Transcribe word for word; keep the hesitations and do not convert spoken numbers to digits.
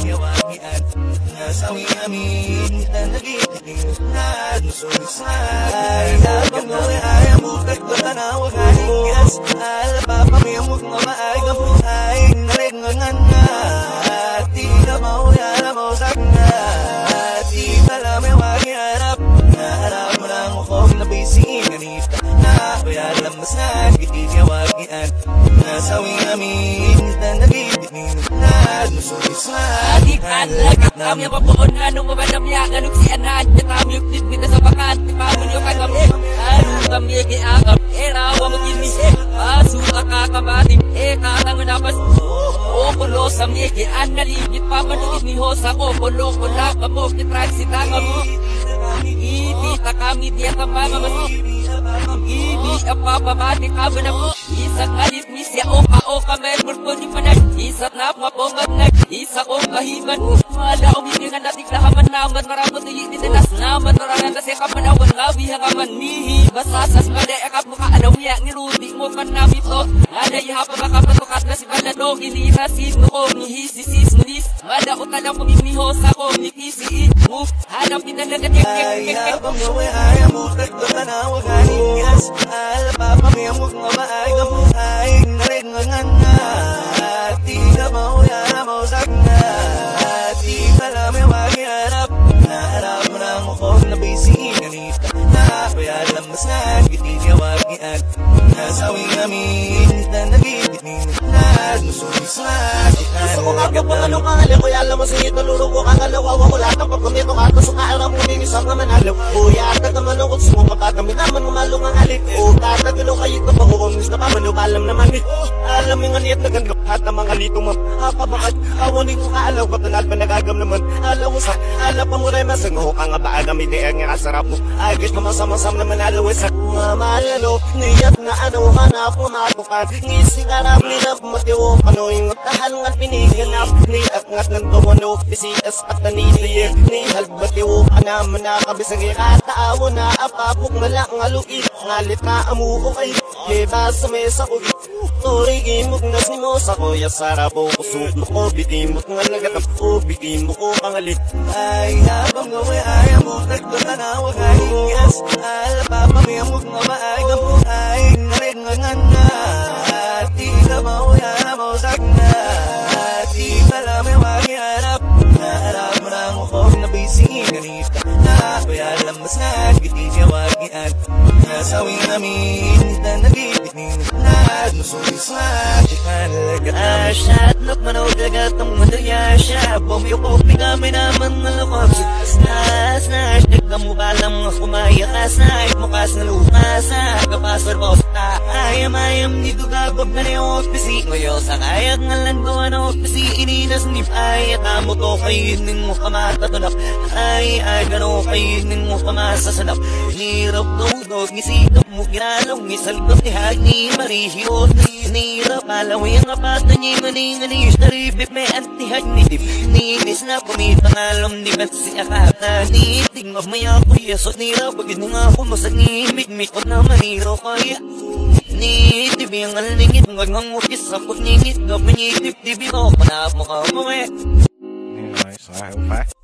yawagian nasawi amin na nagititingan sulisay habang gawin ay ang bukat ko tanawag halingas alapapamiyamog nga maayang buhay naringangan nga di ka mauyala mo sakna di ka lang may wagiharap naharap mo lang akong nabising ganita na bayaran mas na gitin yawagian nasawi amin na nagititingan sulisay di panlagat kami papuon anong mabanamya anong sianan kami uklit kita sa bakat pamon yung kagami anong kami kiagap erawa magini asuka kakabati eh katang napas o pulo sa miki analigit pamanugit ni hosa ko pulo pula kamo kitraksita kamo ibita kami dia kamama mas ibi apapabati kamo na mo isa kalit misya oka oka may purpo di panay isa na mapongat na isa kong kahiman mala umilingan natin lahaman naman marabot na yiti nas naman marangan kasi kamanawan labi hangaman nihi basasas mali akap mo kaalaw niya nirudi mo kan nabito ada ihapa baka patukat na si balado inirasin mo nihisisis mo nis mala utalang pumimiho sa ko nikisiin mo hanap pinalagat yung ay habang gawin ay ang bukat ko tanawag halingas alapapamiyamog nga maayang buhay naringangan nga di ka mauyala mo sakna di ka lang may wagiharap naharap mo lang akong nabising ganita na bayaran mas na gitin yawagian nasawi amin na nagititin na nusulisay gusto ko nga pa ano kangali ko alam mo sinito luro ko kangalawa wako lahat ng pagkumito ka gusto ka alam mo ninisang naman alam kuya at naman ang kutsi mo mapatami naman umalong ang alik o tatagilo kayo ito pa kukumis na pamanubalam naman eh alam yung aniyat na ganda at ang mga lito mo hapa bakit awanin ko kaalaw ko tanat pa nagagam naman alaw sa alap pa mo rin masango ka nga ba agam iti ang nga sarap mo ay gusto masam-masam naman alaw sa mamalalo niyat na ano hanap mo matukan ngising harap nila matiwo panoy ng tahal nga piniganap ni at ng tuwano isias at nanitiyer ni halbatiwo anaman na kabisang ikataawo na apapok malak nga luit ngalit na amuo kay diba sa mesa ko turigimok na simo sa kuya sarapo kusuklo ko bitimok nga nagatap ko bitimok ko pangalit ay habang gawin ay ang bukat ko tanawag halingas alapapamiyamog nga maayang buhay naringangan nga di ka mauyala mo sakna di ka lang may wagiharap naharap mo lang akong nabising ganita na bayaran mas na gitin yawagian nasawi amin na nagititin na nusulisay talaga Asya at nakmanaw dagat ang madaya siya Bumiyukopin kami naman ng lakop Snas, snas, nagkamukalang kumayakas na Mukas na lukas na kapasar mo sa ayam-ayam nito gagawag na ni ospisi Ngayon sa kayak nga lang gawa na ospisi Ininas ni Paya Tamo to kainin mo kamatatunap Ay, ay, gano'n kainin mo kamasasanap Nirap dog-dog, ngisikap mo ginalong Isalgap ni Hagni, marihiyot Nirap alawi ang apatan niya Maninganis na ribip may anti-Hagni dip Ninis na pumitang alam ni Bats si Akata Niting of may ako yasot nirap Pagid mo nga ako masangimig Mikot na maniro kaya Nitip yung alingit Ngag ng ukis Sapot ningit Gap nitip Dibi mo Panap mo ka mo eh Anyway, so I hope I